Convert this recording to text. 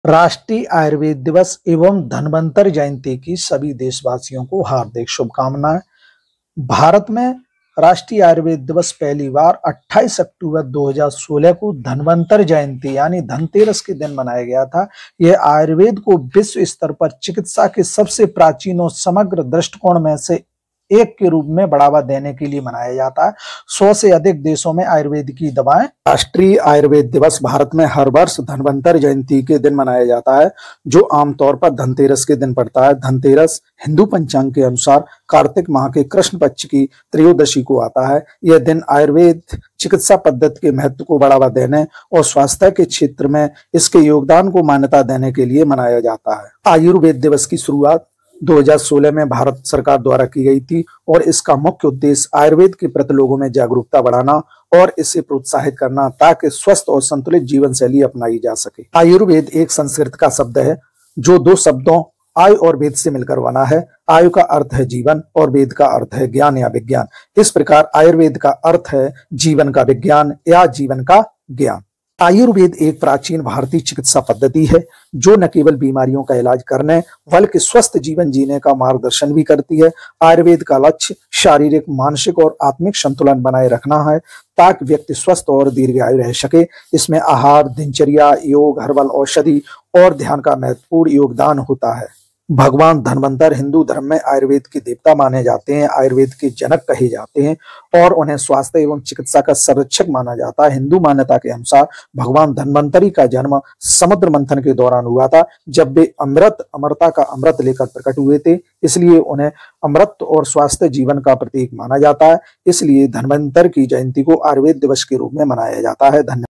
राष्ट्रीय आयुर्वेद दिवस एवं धन्वंतरि जयंती की सभी देशवासियों को हार्दिक शुभकामनाएं। भारत में राष्ट्रीय आयुर्वेद दिवस पहली बार 28 अक्टूबर 2016 को धन्वंतरि जयंती यानी धनतेरस के दिन मनाया गया था। यह आयुर्वेद को विश्व स्तर पर चिकित्सा के सबसे प्राचीन और समग्र दृष्टिकोण में से एक के रूप में बढ़ावा देने के लिए मनाया जाता है। 100 से अधिक देशों में आयुर्वेद की दवाएं। राष्ट्रीय आयुर्वेद दिवस भारत में हर वर्ष धन्वंतरि जयंती के दिन मनाया जाता है, जो आमतौर पर धनतेरस के दिन पड़ता है। धनतेरस हिंदू पंचांग के अनुसार कार्तिक माह के कृष्ण पक्ष की त्रयोदशी को आता है। यह दिन आयुर्वेद चिकित्सा पद्धति के महत्व को बढ़ावा देने और स्वास्थ्य के क्षेत्र में इसके योगदान को मान्यता देने के लिए मनाया जाता है। आयुर्वेद दिवस की शुरुआत 2016 में भारत सरकार द्वारा की गई थी और इसका मुख्य उद्देश्य आयुर्वेद के प्रति लोगों में जागरूकता बढ़ाना और इसे प्रोत्साहित करना ताकि स्वस्थ और संतुलित जीवन शैली अपनाई जा सके। आयुर्वेद एक संस्कृत का शब्द है जो दो शब्दों आयु और वेद से मिलकर बना है। आयु का अर्थ है जीवन और वेद का अर्थ है ज्ञान या विज्ञान। इस प्रकार आयुर्वेद का अर्थ है जीवन का विज्ञान या जीवन का ज्ञान। आयुर्वेद एक प्राचीन भारतीय चिकित्सा पद्धति है जो न केवल बीमारियों का इलाज करने बल्कि स्वस्थ जीवन जीने का मार्गदर्शन भी करती है। आयुर्वेद का लक्ष्य शारीरिक, मानसिक और आत्मिक संतुलन बनाए रखना है ताकि व्यक्ति स्वस्थ और दीर्घायु रह सके। इसमें आहार, दिनचर्या, योग, हर्बल औषधि और ध्यान का महत्वपूर्ण योगदान होता है। भगवान धन्वंतरि हिंदू धर्म में आयुर्वेद के देवता माने जाते हैं, आयुर्वेद के जनक कहे जाते हैं और उन्हें स्वास्थ्य एवं चिकित्सा का संरक्षक माना जाता है। हिंदू मान्यता के अनुसार भगवान धन्वंतरि का जन्म समुद्र मंथन के दौरान हुआ था, जब वे अमरता का अमृत लेकर प्रकट हुए थे। इसलिए उन्हें अमृत और स्वास्थ्य जीवन का प्रतीक माना जाता है। इसलिए धन्वंतरि की जयंती को आयुर्वेद दिवस के रूप में मनाया जाता है। धन्यवाद।